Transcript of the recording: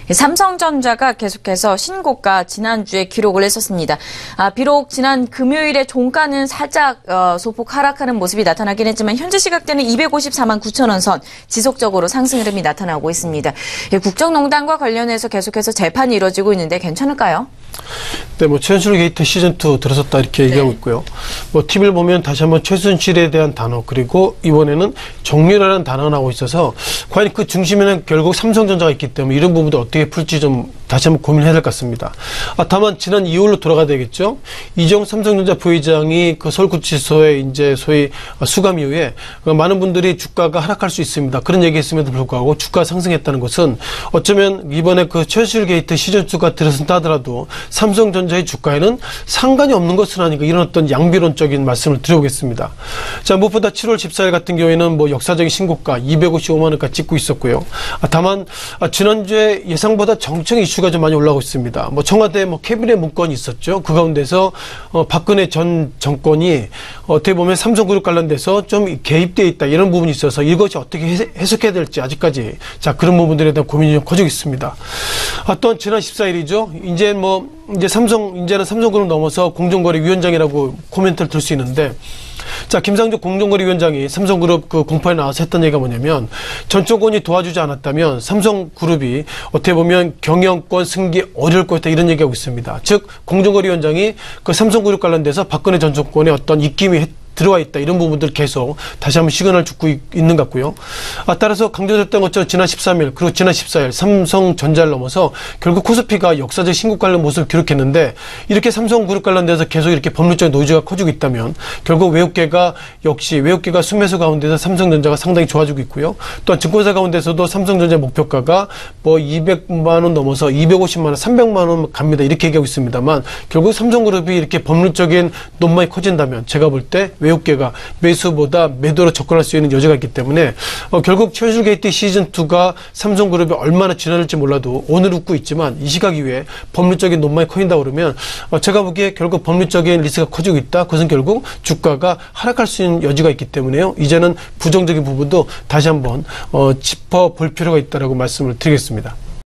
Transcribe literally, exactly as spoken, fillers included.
삼성전자가 계속해서 신고가 지난주에 기록을 했었습니다. 아, 비록 지난 금요일에 종가는 살짝 어, 소폭 하락하는 모습이 나타나긴 했지만 현재 시각대는 이백오십사만 구천 원 선 지속적으로 상승 흐름이 나타나고 있습니다. 예, 국정농단과 관련해서 계속해서 재판이 이루어지고 있는데 괜찮을까요? 네, 뭐 최순실 게이트 시즌 투 들어섰다 이렇게 얘기하고 네. 있고요. 뭐 티비를 보면 다시 한번 최순실에 대한 단어 그리고 이번에는 정유라라는 단어가 나오고 있어서 과연 그 중심에는 결국 삼성전자가 있기 때문에 이런 부분도 어떻게 풀지 좀 다시 한번 고민해야 될 것 같습니다. 아, 다만 지난 이월로 돌아가야 되겠죠. 이재용 삼성전자 부회장이 그 서울구치소에 이제 소위 수감 이후에 많은 분들이 주가가 하락할 수 있습니다. 그런 얘기했음에도 불구하고 주가 상승했다는 것은 어쩌면 이번에 그 최순실 게이트 시즌 투가 들어선다 하더라도 삼성전자의 주가에는 상관이 없는 것은 아닌가 이런 어떤 양비론적인 말씀을 드려보겠습니다. 자, 무엇보다 칠월 십사일 같은 경우에는 뭐 역사적인 신고가 이백오십오만 원까지 찍고 있었고요. 아, 다만 아, 지난주에 예상보다 정청 이슈가 좀 많이 올라오고 있습니다. 뭐 청와대 뭐 캐비넷 문건이 있었죠. 그 가운데서 어, 박근혜 전 정권이 어떻게 보면 삼성그룹 관련돼서 좀 개입되어 있다 이런 부분이 있어서 이것이 어떻게 해석해야 될지 아직까지 자 그런 부분들에 대한 고민이 좀 커지고 있습니다. 아, 또한 지난 십사일이죠. 이제 뭐 이제 삼성 이제는 삼성그룹 넘어서 공정거래위원장이라고 코멘트를 들 수 있는데. 자, 김상조 공정거래위원장이 삼성그룹 그 공판에 나와서 했던 얘기가 뭐냐면 전 정권이 도와주지 않았다면 삼성그룹이 어떻게 보면 경영권 승계 어려울 것이다 이런 얘기하고 있습니다. 즉 공정거래위원장이 그 삼성그룹 관련돼서 박근혜 전 정권의 어떤 입김이 했 들어와 있다 이런 부분들 계속 다시 한번 시그널을 주고 있는 것 같고요. 아, 따라서 강조됐던 것처럼 지난 십삼일 그리고 지난 십사일 삼성전자를 넘어서 결국 코스피가 역사적 신고 관련 모습을 기록했는데 이렇게 삼성그룹 관련돼서 계속 이렇게 법률적인 노이즈가 커지고 있다면 결국 외국계가 역시 외국계가 순매수 가운데서 삼성전자가 상당히 좋아지고 있고요. 또한 증권사 가운데서도 삼성전자 목표가가 뭐 이백만 원 넘어서 이백오십만 원, 삼백만 원 갑니다. 이렇게 얘기하고 있습니다만 결국 삼성그룹이 이렇게 법률적인 논란이 커진다면 제가 볼 때 외국계가 매수보다 매도로 접근할 수 있는 여지가 있기 때문에 어, 결국 최순실 게이트 시즌 투가 삼성그룹이 얼마나 지나갈지 몰라도 오늘 웃고 있지만 이 시각 이후에 법률적인 논란이 커진다 그러면 어, 제가 보기에 결국 법률적인 리스크가 커지고 있다. 그것은 결국 주가가 하락할 수 있는 여지가 있기 때문에요. 이제는 부정적인 부분도 다시 한번 어, 짚어볼 필요가 있다라고 말씀을 드리겠습니다.